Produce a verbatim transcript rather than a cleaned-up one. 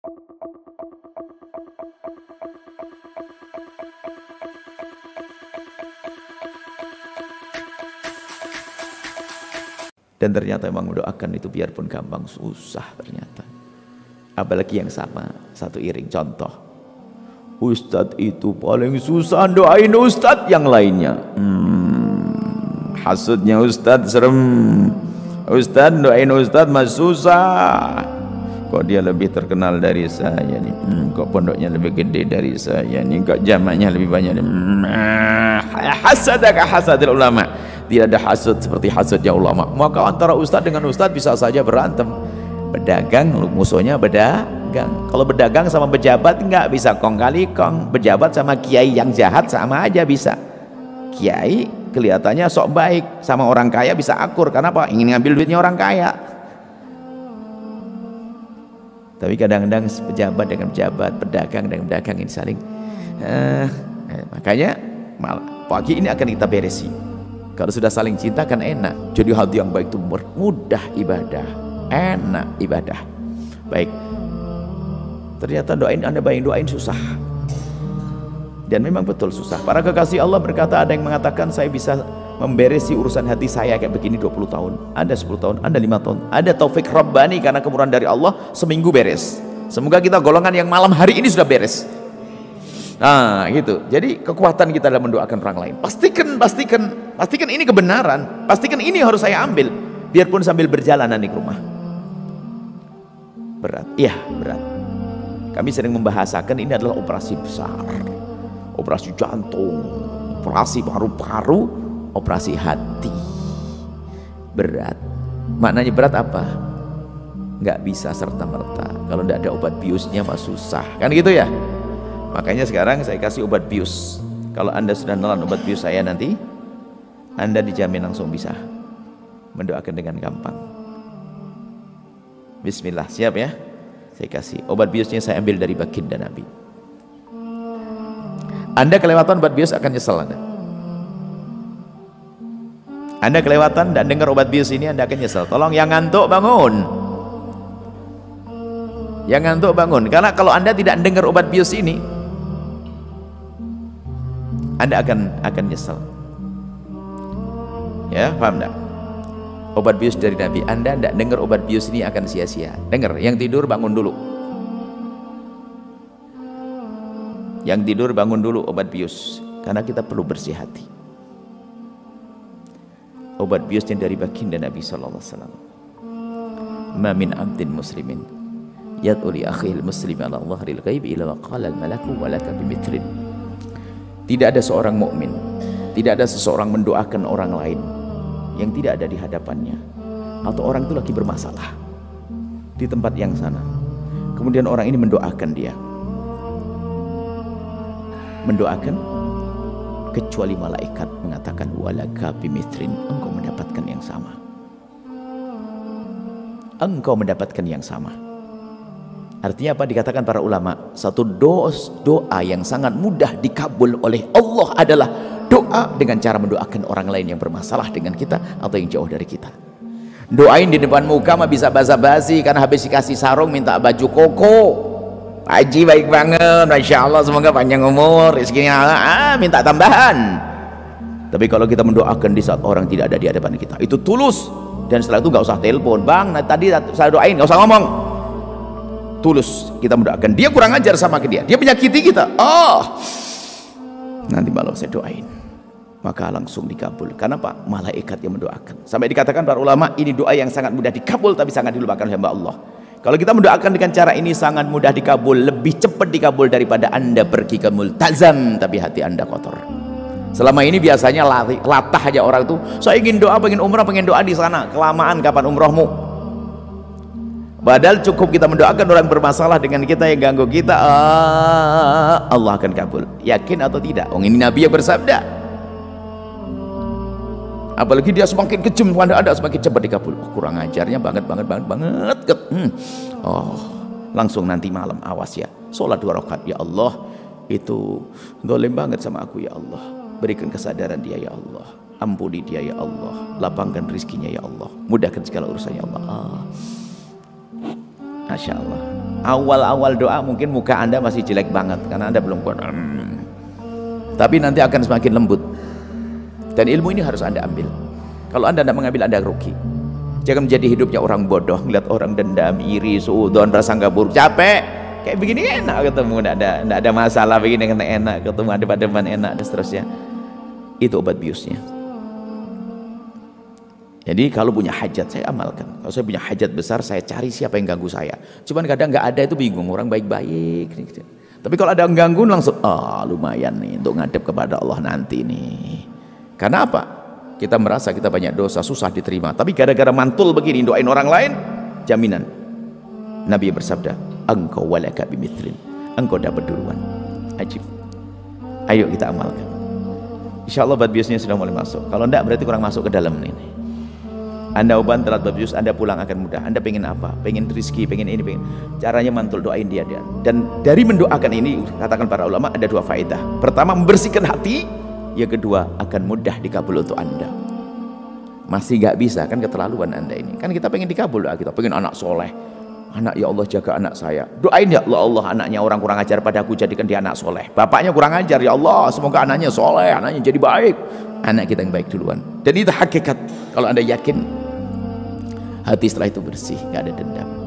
Dan ternyata memang mendoakan itu biarpun gampang susah ternyata. Apalagi yang sama, satu iring contoh. Ustadz itu paling susah doain ustadz yang lainnya. Hmm, hasudnya ustadz serem. Ustadz doain ustadz mah susah. Kok dia lebih terkenal dari saya nih? Hmm, kok pondoknya lebih gede dari saya nih? Kok jamaknya lebih banyak? Hmm, hasadaka hasadil ulama. Tidak ada hasud seperti hasudnya ulama. Maka antara ustadz dengan ustadz bisa saja berantem. Pedagang musuhnya pedagang. Kalau berdagang sama pejabat nggak bisa kong kali kong. Pejabat sama kiai yang jahat sama aja bisa. Kiai kelihatannya sok baik, sama orang kaya bisa akur. Karena apa? Ingin ngambil duitnya orang kaya. Tapi kadang-kadang pejabat dengan pejabat, pedagang dengan pedagang ini saling eh, eh, makanya malah pagi ini akan kita beresi. Kalau sudah saling cinta kan enak. Jadi hati yang baik itu mudah ibadah, enak ibadah. Baik. Ternyata doain Anda bayang doain susah. Dan memang betul susah. Para kekasih Allah berkata, ada yang mengatakan saya bisa memberesi urusan hati saya kayak begini dua puluh tahun, ada sepuluh tahun, ada lima tahun. Ada taufik Rabbani karena kemurahan dari Allah, seminggu beres. Semoga kita golongan yang malam hari ini sudah beres. Nah gitu. Jadi kekuatan kita dalam mendoakan orang lain. Pastikan, pastikan, pastikan ini kebenaran. Pastikan ini harus saya ambil. Biarpun sambil berjalanan di rumah. Berat, iya berat. Kami sering membahasakan ini adalah operasi besar, operasi jantung, operasi paru-paru, operasi hati. Berat. Maknanya berat apa? Nggak bisa serta-merta. Kalau tidak ada obat biusnya mah susah. Kan gitu ya? Makanya sekarang saya kasih obat bius. Kalau Anda sudah nelan obat bius saya nanti, Anda dijamin langsung bisa mendoakan dengan gampang. Bismillah, siap ya? Saya kasih obat biusnya, saya ambil dari baginda Nabi. Anda kelewatan obat bius akan nyesel Anda. Anda kelewatan dan dengar obat bius ini, Anda akan nyesel. Tolong yang ngantuk bangun. Yang ngantuk bangun. Karena kalau Anda tidak dengar obat bius ini, Anda akan akan nyesel. Ya, paham enggak? Obat bius dari Nabi. Anda enggak dengar obat bius ini akan sia-sia. Dengar, yang tidur bangun dulu. Yang tidur bangun dulu obat bius. Karena kita perlu bersih hati. Obat biusnya dari baginda Nabi sallallahu alaihi wasallam. Ma min abdin muslimin yad'u li akhil muslim ala dhahril ghaib ila qala al malaku wa laka bimithrin. Tidak ada seorang mukmin, tidak ada seseorang mendoakan orang lain yang tidak ada di hadapannya, atau orang itu lagi bermasalah di tempat yang sana, kemudian orang ini mendoakan dia, mendoakan, kecuali malaikat mengatakan walaka bimithrin, engkau mendapatkan yang sama, engkau mendapatkan yang sama. Artinya apa? Dikatakan para ulama, satu doa, doa yang sangat mudah dikabul oleh Allah adalah doa dengan cara mendoakan orang lain yang bermasalah dengan kita atau yang jauh dari kita. Doain di depan muka mah bisa basa-basi, karena habis dikasih sarung minta baju koko. Haji baik banget, Masya Allah, semoga panjang umur, rezekinya ah, minta tambahan. Tapi kalau kita mendoakan di saat orang tidak ada di hadapan kita, itu tulus. Dan setelah itu gak usah telepon, bang nah, tadi saya doain, gak usah ngomong. Tulus kita mendoakan. Dia kurang ajar sama ke dia, dia menyakiti kita, oh nanti malam saya doain, maka langsung dikabul. Karena apa? Malaikat yang mendoakan. Sampai dikatakan para ulama, ini doa yang sangat mudah dikabul tapi sangat dilupakan oleh hamba Allah. Kalau kita mendoakan dengan cara ini sangat mudah dikabul, lebih cepat dikabul daripada Anda pergi ke multazam tapi hati Anda kotor. Selama ini biasanya latah aja orang tuh, saya ingin doa, pengen umrah, pengen doa di sana, kelamaan kapan umrohmu. Padahal cukup kita mendoakan orang bermasalah dengan kita yang ganggu kita, ah, Allah akan kabul. Yakin atau tidak? Oh, ini Nabi yang bersabda. Apalagi dia semakin kejam, pada ada semakin cepat dikabul. Oh, kurang ajarnya banget banget banget banget. Hmm. Oh, langsung nanti malam awas ya. Sholat dua rakaat, ya Allah, itu dolim banget sama aku ya Allah. Berikan kesadaran dia ya Allah. Ampuni dia ya Allah. Lapangkan rizkinya ya Allah. Mudahkan segala urusannya ya Allah. Ah. Masya Allah, awal-awal doa mungkin muka anda masih jelek banget karena anda belum kuat, hmm. tapi nanti akan semakin lembut. Dan ilmu ini harus anda ambil. Kalau anda tidak mengambil, anda rugi. Jangan menjadi hidupnya orang bodoh, ngeliat orang dendam, iri, suudon, rasa nggak buruk, capek kayak begini enak ketemu, tidak ada, tidak ada masalah begini kena enak ketemu, ada depan enak dan seterusnya. Itu obat biusnya. Jadi kalau punya hajat saya amalkan. Kalau saya punya hajat besar, saya cari siapa yang ganggu saya. Cuman kadang nggak ada, itu bingung, orang baik-baik. Tapi kalau ada yang ganggu langsung, ah oh, lumayan nih untuk ngadep kepada Allah nanti nih. Karena apa? Kita merasa kita banyak dosa, susah diterima. Tapi gara-gara mantul begini doain orang lain, jaminan. Nabi bersabda, engkau walaka bimithlin, engkau dapat duluan. Ajib. Ayo kita amalkan. Insya Allah obat biusnya sudah mulai masuk. Kalau enggak berarti kurang masuk ke dalam ini. Anda obat telat obat bius, Anda pulang akan mudah. Anda pengen apa? Pengen rezeki, pengen ini, pengen. Caranya mantul, doain dia, dia. Dan dari mendoakan ini, katakan para ulama, ada dua faedah. Pertama, membersihkan hati. Yang kedua, akan mudah dikabul untuk anda. Masih gak bisa kan, keterlaluan anda ini. Kan kita pengen dikabul doa kita, pengen anak soleh. Anak, ya Allah jaga anak saya. Doain ya Allah, Allah anaknya orang kurang ajar padaku, jadikan dia anak soleh. Bapaknya kurang ajar, ya Allah semoga anaknya soleh, anaknya jadi baik. Anak kita yang baik duluan. Dan itu hakikat. Kalau anda yakin, hati setelah itu bersih, gak ada dendam.